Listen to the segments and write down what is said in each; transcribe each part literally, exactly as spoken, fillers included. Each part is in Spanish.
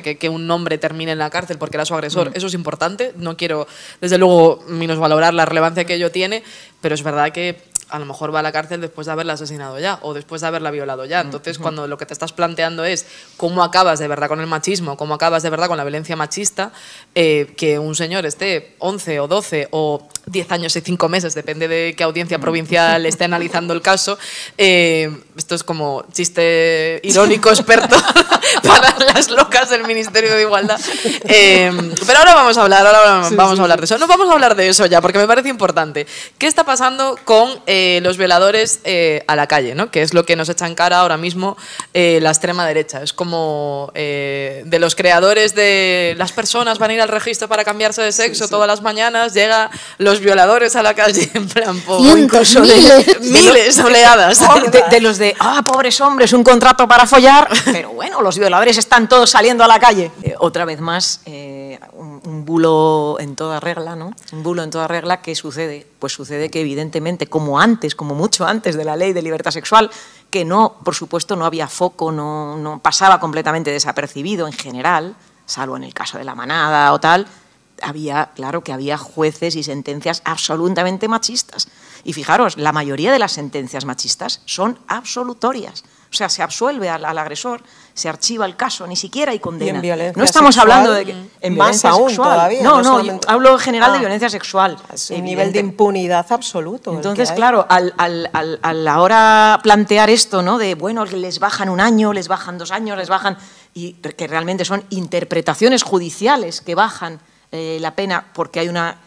porque que un hombre termine en la cárcel porque era su agresor, mm. eso es importante. No quiero, desde luego, minusvalorar la relevancia que ello tiene, pero es verdad que a lo mejor va a la cárcel después de haberla asesinado ya o después de haberla violado ya. Entonces, cuando lo que te estás planteando es cómo acabas de verdad con el machismo, cómo acabas de verdad con la violencia machista, eh, que un señor esté once o doce o diez años y cinco meses, depende de qué audiencia provincial esté analizando el caso, eh, esto es como chiste irónico experto para las locas del Ministerio de Igualdad. Eh, pero ahora vamos a hablar, ahora vamos sí, sí, a hablar de eso. No vamos a hablar de eso ya, porque me parece importante. ¿Qué está pasando con eh, los violadores eh, a la calle, ¿no? Que es lo que nos echa en cara ahora mismo eh, la extrema derecha. Es como eh, de los creadores de las personas van a ir al registro para cambiarse de sexo sí, sí. todas las mañanas, llega los violadores a la calle en plan po, cientos, miles, de, miles, oleadas de, de los de ah pobres hombres, un contrato para follar, pero bueno, los violadores están todos saliendo a la calle. Eh, otra vez más eh, un, un bulo en toda regla, ¿no? Un bulo en toda regla. ¿Qué sucede? Pues sucede que evidentemente, como antes, como mucho antes de la ley de libertad sexual, que no, por supuesto, no había foco, no, no pasaba completamente desapercibido en general, salvo en el caso de La Manada o tal. Había, claro que había jueces y sentencias absolutamente machistas. Y fijaros, la mayoría de las sentencias machistas son absolutorias. O sea, se absuelve al, al agresor, se archiva el caso, ni siquiera hay condena. ¿Y en no estamos sexual, hablando de que, en más violencia aún sexual. Todavía, no, no, no, solamente... yo hablo en general ah, de violencia sexual. Es un nivel de impunidad absoluto. Entonces, claro, al, al, al, al ahora plantear esto, ¿no? De, bueno, les bajan un año, les bajan dos años, les bajan... Y que realmente son interpretaciones judiciales que bajan eh, la pena porque hay una...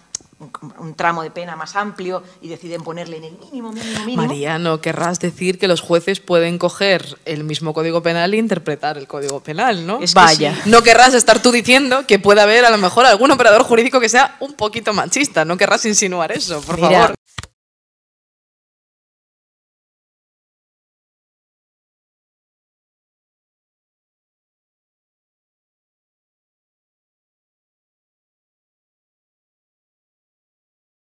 un tramo de pena más amplio y deciden ponerle en el mínimo, mínimo, mínimo. María, ¿no querrás decir que los jueces pueden coger el mismo Código Penal e interpretar el Código Penal, ¿no? Es que vaya. Sí. No querrás estar tú diciendo que puede haber a lo mejor algún operador jurídico que sea un poquito machista. No querrás insinuar eso, por Mira, favor.